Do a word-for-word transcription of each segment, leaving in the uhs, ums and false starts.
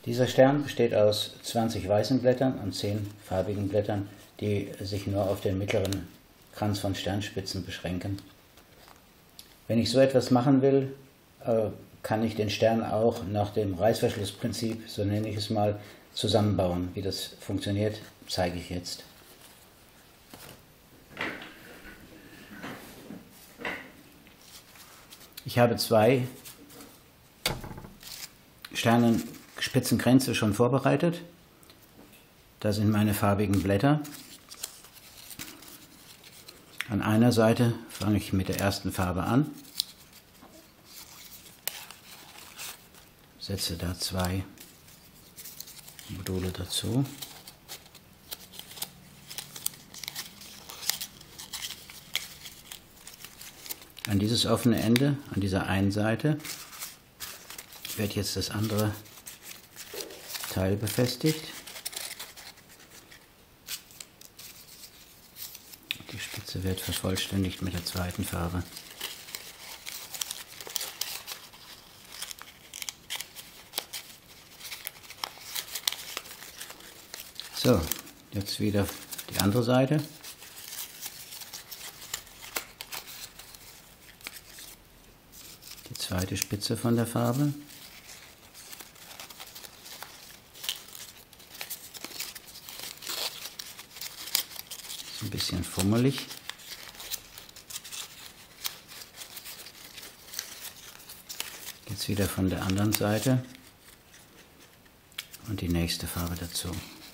Dieser Stern besteht aus zwanzig weißen Blättern und zehn farbigen Blättern, die sich nur auf den mittleren Kranz von Sternspitzen beschränken. Wenn ich so etwas machen will, kann ich den Stern auch nach dem Reißverschlussprinzip, so nenne ich es mal, zusammenbauen. Wie das funktioniert, zeige ich jetzt. Ich habe zwei Sternenspitzenkränze schon vorbereitet. Da sind meine farbigen Blätter. An einer Seite fange ich mit der ersten Farbe an, setze da zwei Module dazu. An dieses offene Ende, an dieser einen Seite, wird jetzt das andere Teil befestigt. Die Spitze wird vervollständigt mit der zweiten Farbe. So, jetzt wieder die andere Seite. Die zweite Spitze von der Farbe. Ist ein bisschen fummelig. Jetzt wieder von der anderen Seite und die nächste Farbe dazu.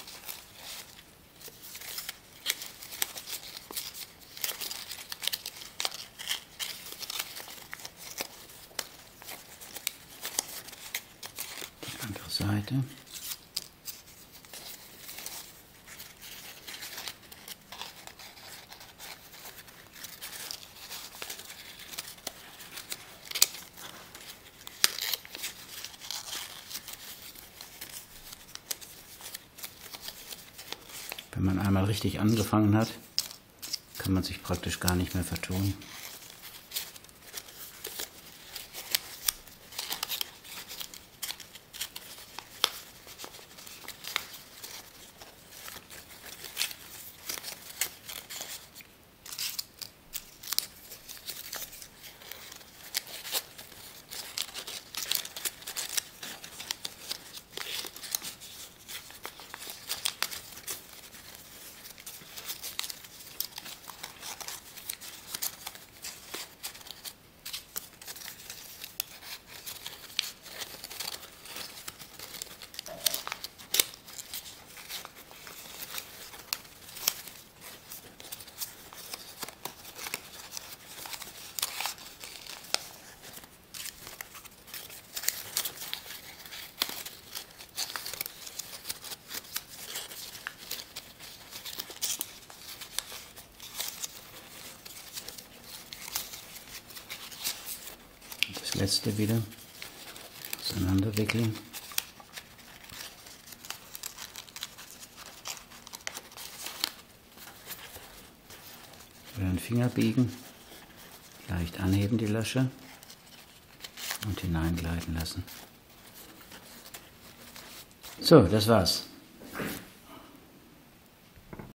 Seite. Wenn man einmal richtig angefangen hat, kann man sich praktisch gar nicht mehr vertun. Das letzte wieder auseinanderwickeln. Über den Finger biegen, leicht anheben die Lasche und hineingleiten lassen. So, das war's.